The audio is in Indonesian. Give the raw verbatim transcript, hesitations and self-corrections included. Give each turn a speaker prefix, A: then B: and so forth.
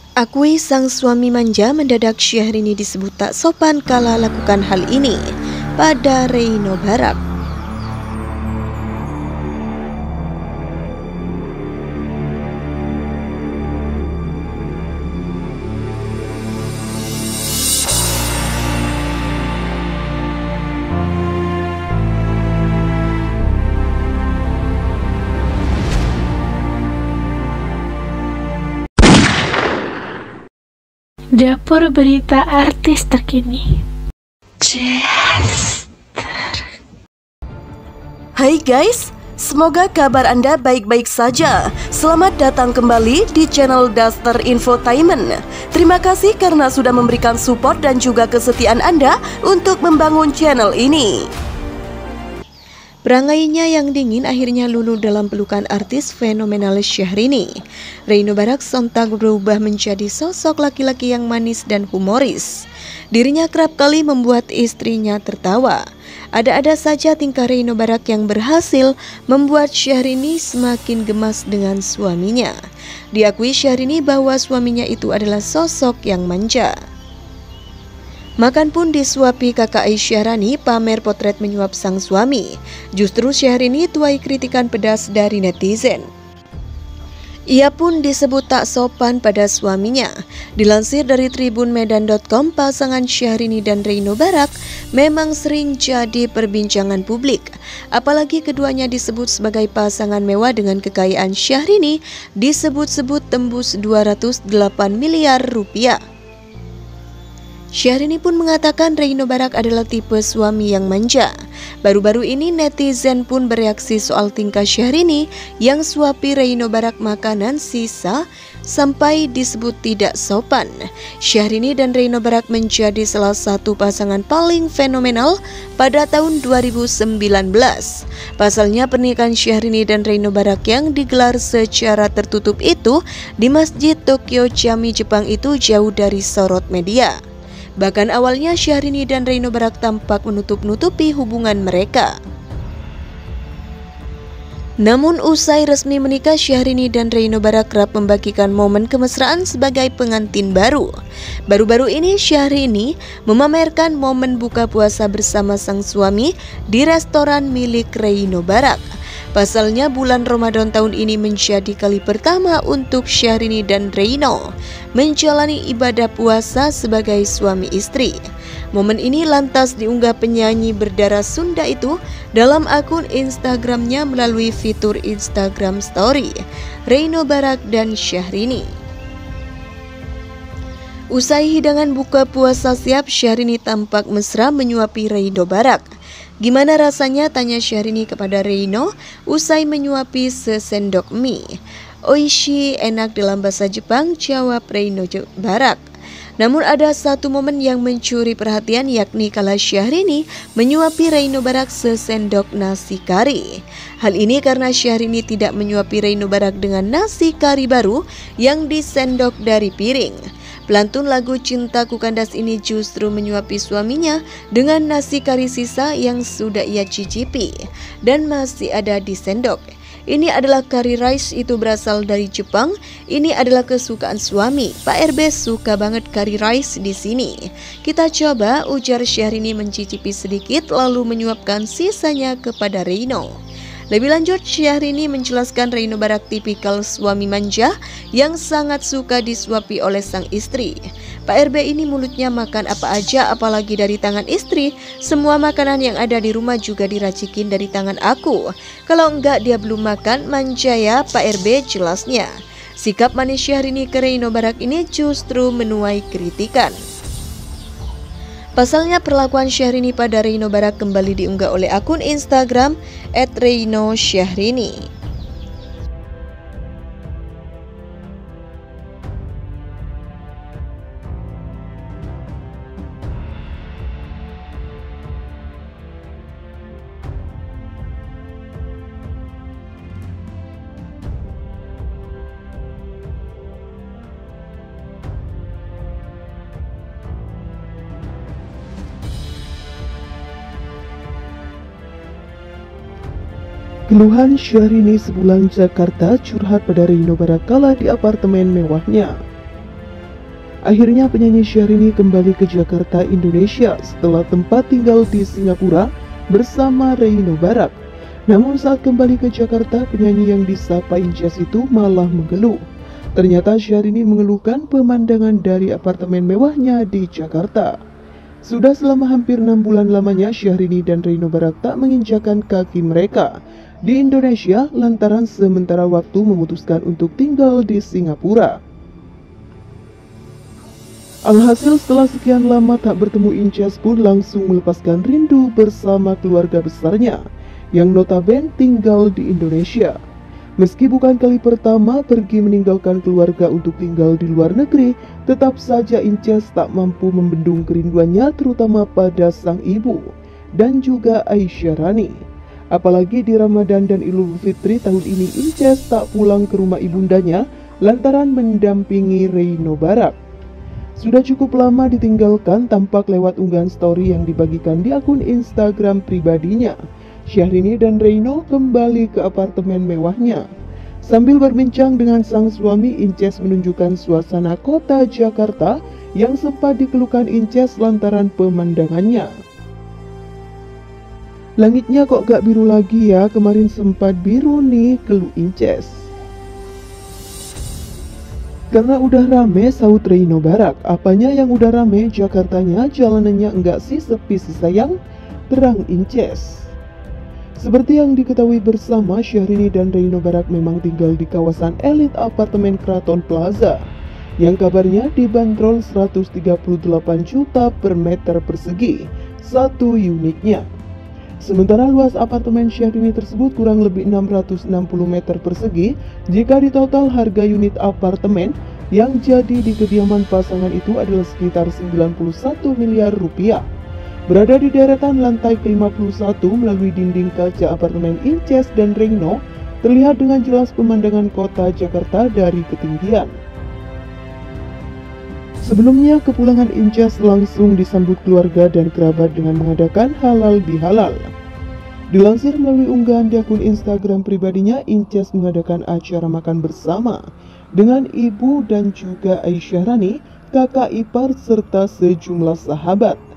A: Akui sang suami manja, mendadak Syahrini disebut tak sopan kala lakukan hal ini pada Reino Barak.
B: Dapur berita artis terkini.
A: Hai guys, semoga kabar Anda baik-baik saja. Selamat datang kembali di channel Daster Infotainment. Terima kasih karena sudah memberikan support dan juga kesetiaan Anda untuk membangun channel ini. Perangainya yang dingin akhirnya luluh dalam pelukan artis fenomenal Syahrini. Reino Barak sontak berubah menjadi sosok laki-laki yang manis dan humoris. Dirinya kerap kali membuat istrinya tertawa. Ada-ada saja tingkah Reino Barak yang berhasil membuat Syahrini semakin gemas dengan suaminya. Diakui Syahrini bahwa suaminya itu adalah sosok yang manja. Makan pun disuapi kakak Syahrini pamer potret menyuap sang suami. Justru Syahrini tuai kritikan pedas dari netizen. Ia pun disebut tak sopan pada suaminya. Dilansir dari tribun medan dot com, pasangan Syahrini dan Reino Barak memang sering jadi perbincangan publik. Apalagi keduanya disebut sebagai pasangan mewah dengan kekayaan Syahrini disebut-sebut tembus dua ratus delapan miliar rupiah. Syahrini pun mengatakan Reino Barak adalah tipe suami yang manja. Baru-baru ini netizen pun bereaksi soal tingkah Syahrini yang suapi Reino Barak makanan sisa sampai disebut tidak sopan. Syahrini dan Reino Barak menjadi salah satu pasangan paling fenomenal pada tahun dua ribu sembilan belas. Pasalnya pernikahan Syahrini dan Reino Barak yang digelar secara tertutup itu di Masjid Tokyo Chami Jepang itu jauh dari sorot media. Bahkan awalnya Syahrini dan Reino Barak tampak menutup-nutupi hubungan mereka. Namun usai resmi menikah, Syahrini dan Reino Barak kerap membagikan momen kemesraan sebagai pengantin baru. Baru-baru ini Syahrini memamerkan momen buka puasa bersama sang suami di restoran milik Reino Barak. Pasalnya bulan Ramadan tahun ini menjadi kali pertama untuk Syahrini dan Reino menjalani ibadah puasa sebagai suami istri. Momen ini lantas diunggah penyanyi berdarah Sunda itu dalam akun Instagramnya melalui fitur Instagram Story Reino Barak dan Syahrini. Usai hidangan buka puasa siap, Syahrini tampak mesra menyuapi Reino Barak. Gimana rasanya, tanya Syahrini kepada Reino usai menyuapi sesendok mie. Oishi, enak dalam bahasa Jepang, jawab Reino Barak. Namun ada satu momen yang mencuri perhatian, yakni kala Syahrini menyuapi Reino Barak sesendok nasi kari. Hal ini karena Syahrini tidak menyuapi Reino Barak dengan nasi kari baru yang disendok dari piring. Pelantun lagu Cintaku Kandas ini justru menyuapi suaminya dengan nasi kari sisa yang sudah ia cicipi dan masih ada di sendok. Ini adalah kari rice, itu berasal dari Jepang. Ini adalah kesukaan suami. Pak R B suka banget kari rice di sini. Kita coba, ujar Syahrini mencicipi sedikit lalu menyuapkan sisanya kepada Reino. Lebih lanjut, Syahrini menjelaskan Reino Barak tipikal suami manja yang sangat suka disuapi oleh sang istri. Pak R B ini mulutnya makan apa aja apalagi dari tangan istri. Semua makanan yang ada di rumah juga diracikin dari tangan aku. Kalau enggak dia belum makan, manja ya Pak R B, jelasnya. Sikap manis Syahrini ke Reino Barak ini justru menuai kritikan. Pasalnya perlakuan Syahrini pada Reino Barak kembali diunggah oleh akun Instagram et reino syahrini.
C: Keluhan Syahrini sebulan Jakarta curhat pada Reino Barak kala di apartemen mewahnya. Akhirnya penyanyi Syahrini kembali ke Jakarta, Indonesia setelah tempat tinggal di Singapura bersama Reino Barak. Namun saat kembali ke Jakarta, penyanyi yang disapa Inces itu malah mengeluh. Ternyata Syahrini mengeluhkan pemandangan dari apartemen mewahnya di Jakarta. Sudah selama hampir enam bulan lamanya Syahrini dan Reino Barak tak menginjakan kaki mereka di Indonesia lantaran sementara waktu memutuskan untuk tinggal di Singapura. Alhasil setelah sekian lama tak bertemu, Inces pun langsung melepaskan rindu bersama keluarga besarnya yang notabene tinggal di Indonesia. Meski bukan kali pertama pergi meninggalkan keluarga untuk tinggal di luar negeri, tetap saja Inces tak mampu membendung kerinduannya terutama pada sang ibu dan juga Aisyah Rani. Apalagi di Ramadan dan Idul Fitri tahun ini Inces tak pulang ke rumah ibundanya lantaran mendampingi Reino Barak. Sudah cukup lama ditinggalkan, tampak lewat unggahan story yang dibagikan di akun Instagram pribadinya. Syahrini dan Reino kembali ke apartemen mewahnya. Sambil berbincang dengan sang suami, Inces menunjukkan suasana kota Jakarta yang sempat dikeluhkan Inces lantaran pemandangannya. Langitnya kok gak biru lagi ya, kemarin sempat biru nih, keluh Inces. Karena udah rame, sahut Reino Barak. Apanya yang udah rame, Jakartanya, jalanannya enggak sih sepi sih sayang, terang Inces. Seperti yang diketahui bersama, Syahrini dan Reino Barak memang tinggal di kawasan elit apartemen Kraton Plaza yang kabarnya dibanderol seratus tiga puluh delapan juta per meter persegi satu unitnya. Sementara luas apartemen Syahrini tersebut kurang lebih enam ratus enam puluh meter persegi jika ditotal harga unit apartemen yang jadi di kediaman pasangan itu adalah sekitar sembilan puluh satu miliar rupiah. Berada di deretan lantai ke lima puluh satu melalui dinding kaca apartemen Inces dan Reino, terlihat dengan jelas pemandangan kota Jakarta dari ketinggian. Sebelumnya, kepulangan Inces langsung disambut keluarga dan kerabat dengan mengadakan halal bihalal. Dilansir melalui unggahan di akun Instagram pribadinya, Inces mengadakan acara makan bersama dengan ibu dan juga Aisyah Rani, kakak ipar serta sejumlah sahabat.